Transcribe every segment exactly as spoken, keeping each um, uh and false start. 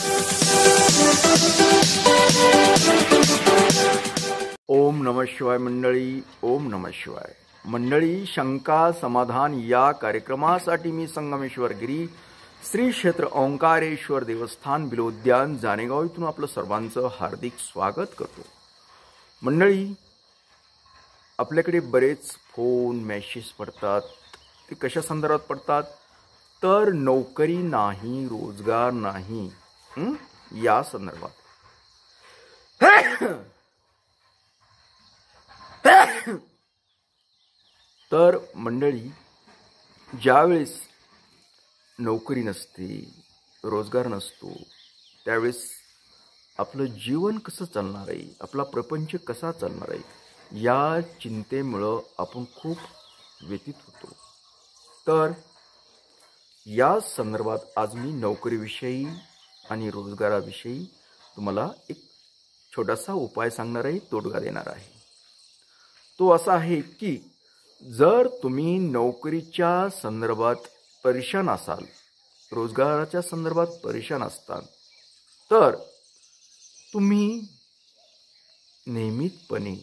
ओम नमः शिवाय मंडळी. ओम नमः शिवाय मंडळी. शंका समाधान या कार्यक्रमासाठी मी संगमेश्वर गिरी श्री क्षेत्र ओंकारेश्वर देवस्थान बिलोद्यान जानेगाव इथून आपलं सर्वांचं हार्दिक स्वागत करतो. मंडळी, आपल्याकडे बरेच फोन मेसेज पडतात. ते कशा संदर्भात पडतात तर नोकरी नाही, रोजगार नाही या संदर्भात. तर मंडळी, ज्यावेळेस नोकरी नसते, रोजगार नसतो, त्यावेळेस आपलं जीवन कसं चालणार आहे, आपला प्रपंच कसा चालणार आहे, या चिंतेमुळं आपण खूप व्यथित होतो. तर या संदर्भात आज मी नोकरीविषयी आणि रोजगाराविषयी तुम्हाला एक छोटासा उपाय सांगणार आहे, तोडगा देणार आहे. तो असा आहे की जर तुम्ही नोकरीच्या संदर्भात परेशान असाल, रोजगाराच्या संदर्भात परेशान असताल, तर तुम्ही नियमितपणे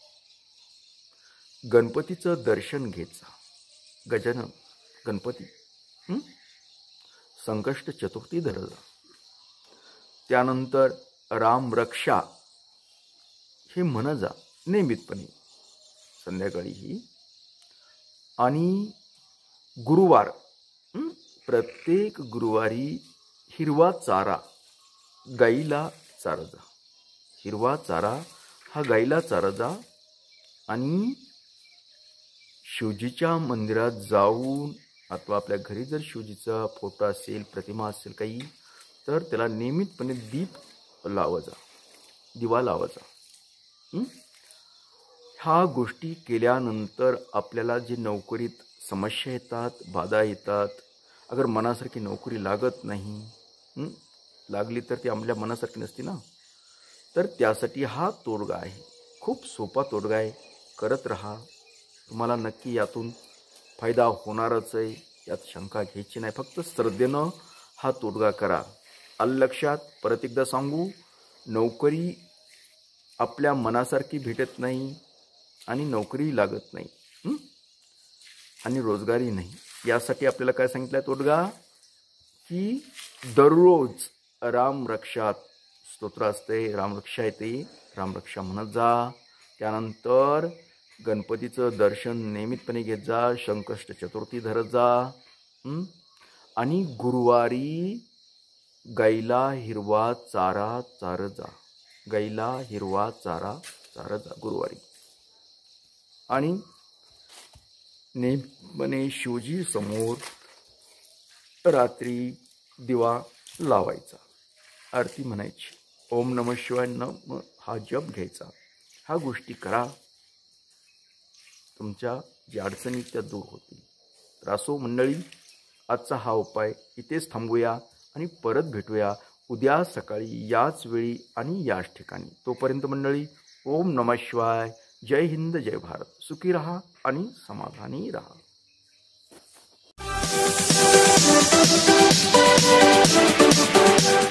गणपतीचं दर्शन घेत जा. गजानन गणपती, संकष्ट चतुर्थी धरत जा. त्यानंतर राम रक्षा हे म्हणत जा नियमितपणे संध्याकाळीही. आणि गुरुवार, प्रत्येक गुरुवारी हिरवा चारा गाईला चारा जा. हिरवा चारा हा गाईला चारा जा. आणि शिवजीच्या मंदिरात जाऊन अथवा आपल्या घरी जर शिवजीचा फोटो असेल, प्रतिमा असेल काही, तर त्याला नियमितपणे दीप लावा जा, दिवा लावा जा. ह्या गोष्टी केल्यानंतर आपल्याला जे नोकरीत समस्या येतात, बाधा येतात, अगर मनासारखी नोकरी लागत नाही, लागली तर ती आपल्या मनासारखी नसते ना, तर त्यासाठी हा तोडगा आहे. खूप सोपा तोडगा आहे. करत राहा. तुम्हाला नक्की यातून फायदा होणारच आहे, यात शंका घ्यायची नाही. फक्त श्रद्धेनं हा तोडगा करा. आलं लक्षात? परत एकदा सांगू, नोकरी आपल्या मनासारखी भेटत नाही आणि नोकरी लागत नाही आणि रोजगारी नाही. यासाठी आपल्याला काय सांगितलं तोडगा, की दररोज रामरक्षा स्तोत्र असते, रामरक्षा येते, रामरक्षा म्हणत जा. त्यानंतर गणपतीचं दर्शन नियमितपणे घेत जा, संकष्ट चतुर्थी धरत जा. आणि गुरुवारी गाईला हिरवा चारा चारत जा. गाईला हिरवा चारा चारत जा गुरुवारी. आणि नेहमीपणे शिवजी समोर रात्री दिवा लावायचा, आरती म्हणायची, ओम नमः शिवाय नम हा जप घ्यायचा. ह्या गोष्टी करा, तुमच्या ज्या अडचणी त्या दूर होतील. तर असो मंडळी, आजचा हा उपाय इथेच थांबूया आणि परत भेटूया उद्या सकाळी याच वेळी आणि याच ठिकाणी. तोपर्यंत मंडळी, ओम नमः शिवाय. जय हिंद, जय भारत. सुखी रहा आणि समाधानी रहा. Thank you.